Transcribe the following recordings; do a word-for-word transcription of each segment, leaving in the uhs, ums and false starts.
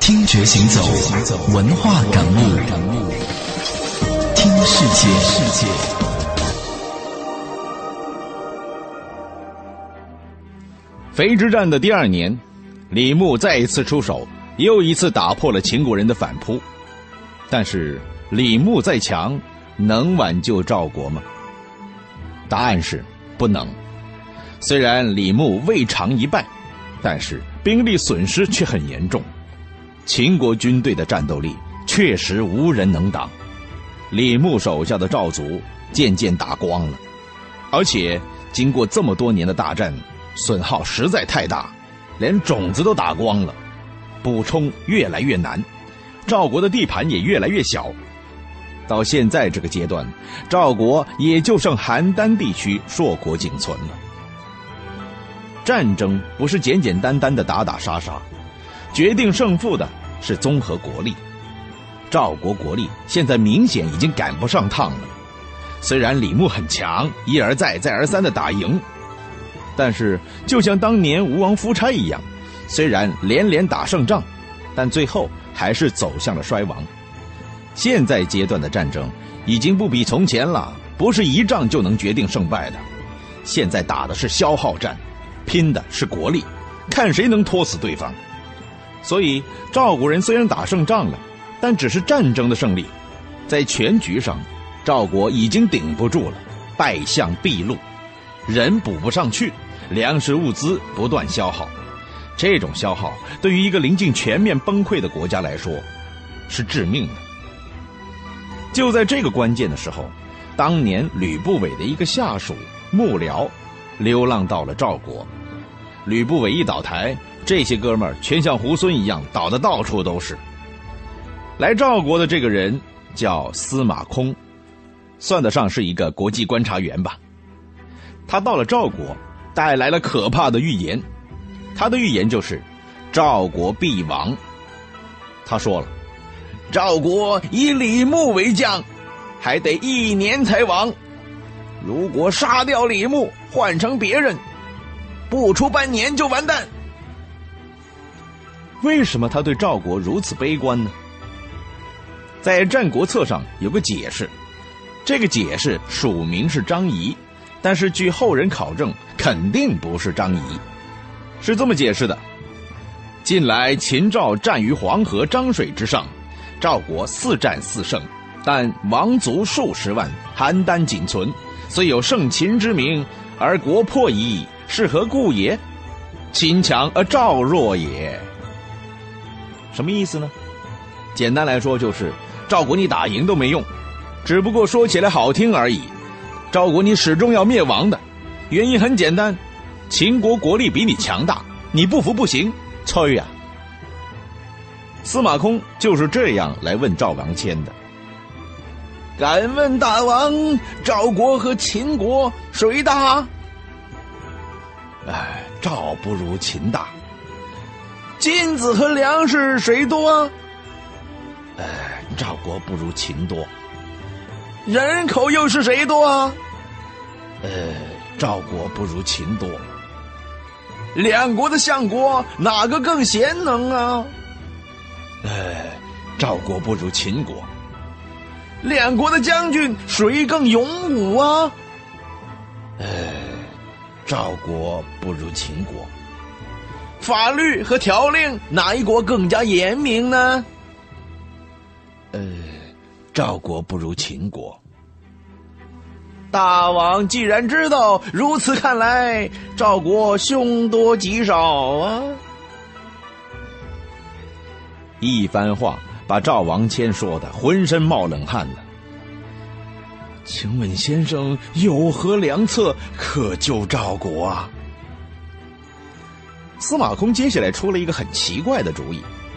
听觉行走，文化感悟，听世界。 淝之战的第二年，李牧再一次出手，又一次打破了秦国人的反扑。但是李牧再强，能挽救赵国吗？答案是不能。虽然李牧未尝一败，但是兵力损失却很严重。秦国军队的战斗力确实无人能挡，李牧手下的赵族渐渐打光了，而且经过这么多年的大战，损耗实在太大，连种子都打光了，补充越来越难，赵国的地盘也越来越小。到现在这个阶段，赵国也就剩邯郸地区硕果仅存了。战争不是简简单单的打打杀杀，决定胜负的是综合国力。赵国国力现在明显已经赶不上趟了。虽然李牧很强，一而再再而三的打赢，但是就像当年吴王夫差一样，虽然连连打胜仗，但最后还是走向了衰亡。现在阶段的战争已经不比从前了，不是一仗就能决定胜败的。现在打的是消耗战，拼的是国力，看谁能拖死对方。所以赵国人虽然打胜仗了，但只是战争的胜利，在全局上赵国已经顶不住了，败相毕露，人补不上去，粮食物资不断消耗。这种消耗对于一个临近全面崩溃的国家来说是致命的。就在这个关键的时候，当年吕不韦的一个下属幕僚流浪到了赵国。吕不韦一倒台，这些哥们儿全像猢狲一样倒得到处都是。来赵国的这个人叫司马空，算得上是一个国际观察员吧。他到了赵国，带来了可怕的预言。他的预言就是赵国必亡。他说了，赵国以李牧为将，还得一年才亡。如果杀掉李牧，换成别人，不出半年就完蛋。为什么他对赵国如此悲观呢？在《战国策》上有个解释，这个解释署名是张仪，但是据后人考证，肯定不是张仪。是这么解释的：近来秦赵战于黄河漳水之上，赵国四战四胜，但亡族数十万，邯郸仅存，虽有胜秦之名，而国破矣，是何故也？秦强而赵弱也。什么意思呢？简单来说就是赵国你打赢都没用，只不过说起来好听而已。赵国你始终要灭亡的，原因很简单，秦国国力比你强大，你不服不行，催呀、啊！司马空就是这样来问赵王谦的。敢问大王，赵国和秦国谁大？哎，赵不如秦大。金子和粮食谁多？哎，赵国不如秦多。人口又是谁多啊？呃，赵国不如秦多。两国的相国哪个更贤能啊？哎，赵国不如秦国。两国的将军谁更勇武啊？哎，赵国不如秦国。法律和条令哪一国更加严明呢？呃，赵国不如秦国。大王既然知道，如此看来，赵国凶多吉少啊。一番话把赵王谦说的浑身冒冷汗了。请问先生有何良策可救赵国啊？司马空接下来出了一个很奇怪的主意，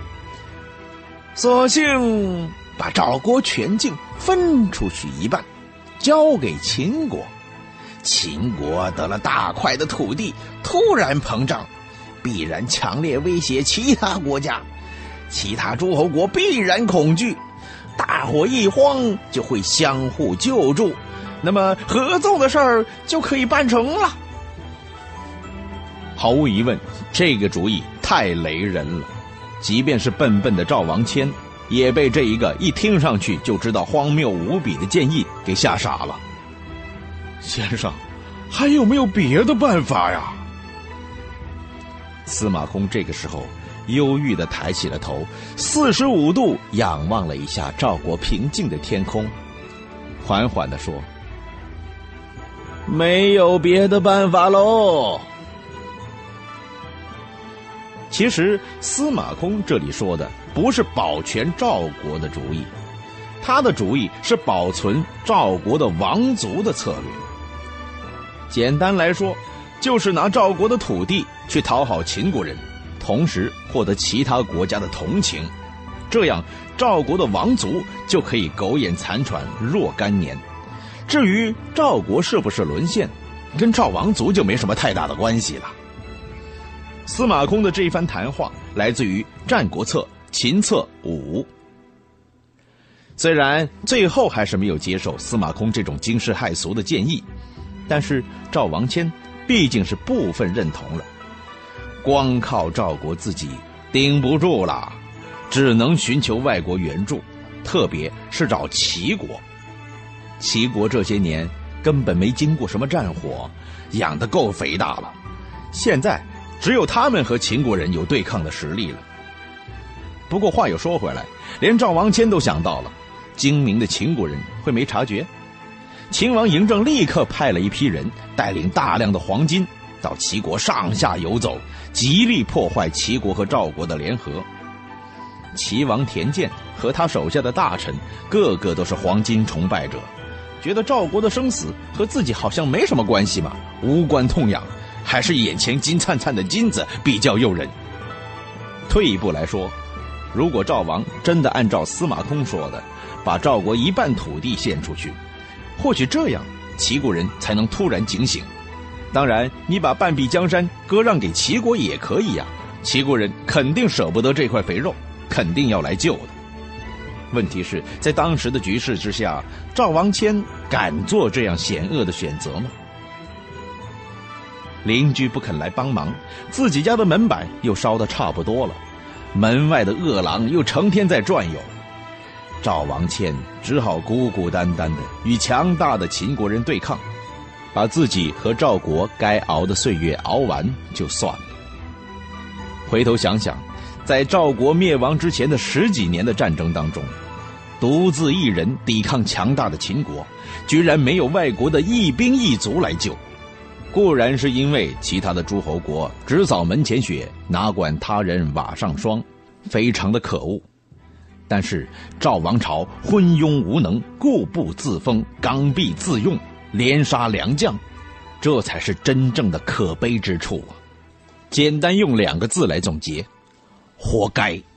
索性把赵国全境分出去一半，交给秦国。秦国得了大块的土地，突然膨胀，必然强烈威胁其他国家，其他诸侯国必然恐惧，大火一荒就会相互救助，那么合纵的事儿就可以办成了。毫无疑问，这个主意太雷人了， 即便是笨笨的赵王谦，也被这一个一听上去就知道荒谬无比的建议给吓傻了。 先生，还有没有别的办法呀？ 司马空这个时候忧郁地抬起了头，四十五度仰望了一下赵国平静的天空，缓缓地说：没有别的办法喽。其实司马空这里说的不是保全赵国的主意，他的主意是保存赵国的王族的策略。简单来说，就是拿赵国的土地去讨好秦国人，同时获得其他国家的同情，这样赵国的王族就可以苟延残喘若干年。至于赵国是不是沦陷，跟赵王族就没什么太大的关系了。司马空的这一番谈话来自于《战国策·秦策五》。虽然最后还是没有接受司马空这种惊世骇俗的建议，但是赵王谦毕竟是部分认同了。光靠赵国自己顶不住了，只能寻求外国援助，特别是找齐国。齐国这些年根本没经过什么战火，养得够肥大了，现在只有他们和秦国人有对抗的实力了。不过话又说回来，连赵王谦都想到了，精明的秦国人会没察觉？秦王嬴政立刻派了一批人，带领大量的黄金到齐国上下游走，极力破坏齐国和赵国的联合。齐王田建和他手下的大臣个个都是黄金崇拜者，觉得赵国的生死和自己好像没什么关系嘛，无关痛痒，还是眼前金灿灿的金子比较诱人。退一步来说，如果赵王真的按照司马空说的，把赵国一半土地献出去，或许这样齐国人才能突然警醒。当然你把半壁江山割让给齐国也可以呀、啊，齐国人肯定舍不得这块肥肉，肯定要来救的。问题是在当时的局势之下，赵王谦敢做这样险恶的选择吗？邻居不肯来帮忙，自己家的门板又烧得差不多了，门外的恶狼又成天在转悠，赵王谦只好孤孤单单的与强大的秦国人对抗，把自己和赵国该熬的岁月熬完就算了。回头想想，在赵国灭亡之前的十几年的战争当中，独自一人抵抗强大的秦国，居然没有外国的一兵一卒来救。固然是因为其他的诸侯国只扫门前雪，哪管他人瓦上霜，非常的可恶。但是赵王朝昏庸无能，固步自封，刚愎自用，连杀良将，这才是真正的可悲之处啊！简单用两个字来总结：活该。